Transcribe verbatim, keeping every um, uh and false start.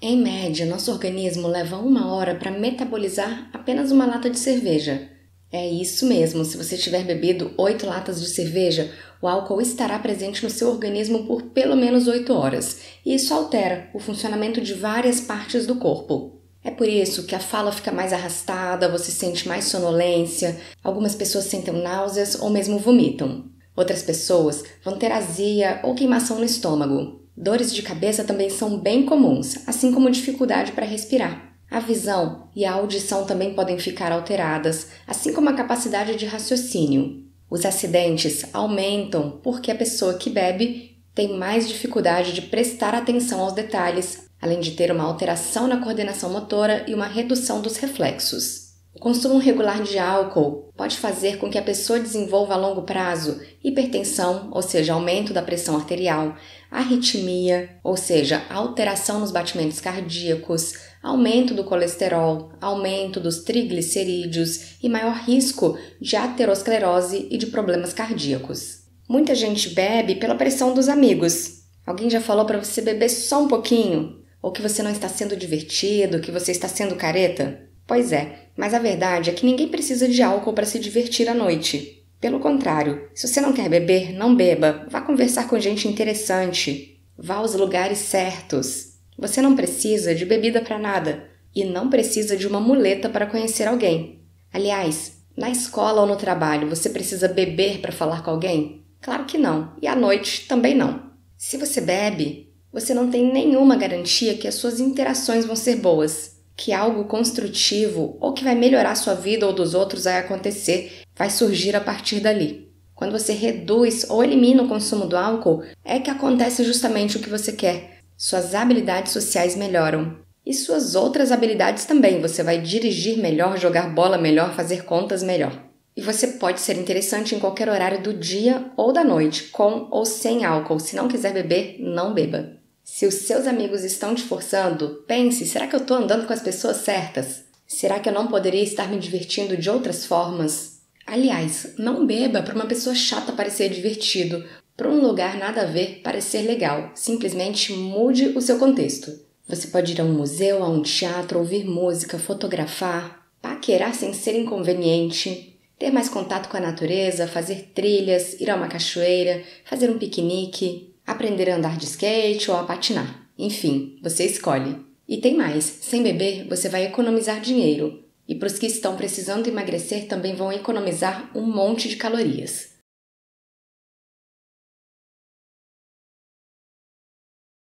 Em média, nosso organismo leva uma hora para metabolizar apenas uma lata de cerveja. É isso mesmo, se você tiver bebido oito latas de cerveja, o álcool estará presente no seu organismo por pelo menos oito horas, e isso altera o funcionamento de várias partes do corpo. É por isso que a fala fica mais arrastada, você sente mais sonolência, algumas pessoas sentem náuseas ou mesmo vomitam. Outras pessoas vão ter azia ou queimação no estômago. Dores de cabeça também são bem comuns, assim como dificuldade para respirar. A visão e a audição também podem ficar alteradas, assim como a capacidade de raciocínio. Os acidentes aumentam porque a pessoa que bebe tem mais dificuldade de prestar atenção aos detalhes, além de ter uma alteração na coordenação motora e uma redução dos reflexos. O consumo regular de álcool pode fazer com que a pessoa desenvolva a longo prazo hipertensão, ou seja, aumento da pressão arterial, arritmia, ou seja, alteração nos batimentos cardíacos, aumento do colesterol, aumento dos triglicerídeos e maior risco de aterosclerose e de problemas cardíacos. Muita gente bebe pela pressão dos amigos. Alguém já falou para você beber só um pouquinho? Ou que você não está sendo divertido, que você está sendo careta? Pois é, mas a verdade é que ninguém precisa de álcool para se divertir à noite. Pelo contrário, se você não quer beber, não beba. Vá conversar com gente interessante. Vá aos lugares certos. Você não precisa de bebida para nada e não precisa de uma muleta para conhecer alguém. Aliás, na escola ou no trabalho, você precisa beber para falar com alguém? Claro que não, e à noite também não. Se você bebe, você não tem nenhuma garantia que as suas interações vão ser boas, que algo construtivo ou que vai melhorar a sua vida ou dos outros vai acontecer, vai surgir a partir dali. Quando você reduz ou elimina o consumo do álcool, é que acontece justamente o que você quer. Suas habilidades sociais melhoram. E suas outras habilidades também. Você vai dirigir melhor, jogar bola melhor, fazer contas melhor. E você pode ser interessante em qualquer horário do dia ou da noite, com ou sem álcool. Se não quiser beber, não beba. Se os seus amigos estão te forçando, pense, será que eu estou andando com as pessoas certas? Será que eu não poderia estar me divertindo de outras formas? Aliás, não beba para uma pessoa chata parecer divertido, para um lugar nada a ver parecer legal. Simplesmente mude o seu contexto. Você pode ir a um museu, a um teatro, ouvir música, fotografar, paquerar sem ser inconveniente, ter mais contato com a natureza, fazer trilhas, ir a uma cachoeira, fazer um piquenique, aprender a andar de skate ou a patinar. Enfim, você escolhe. E tem mais, sem beber você vai economizar dinheiro. E para os que estão precisando emagrecer também vão economizar um monte de calorias.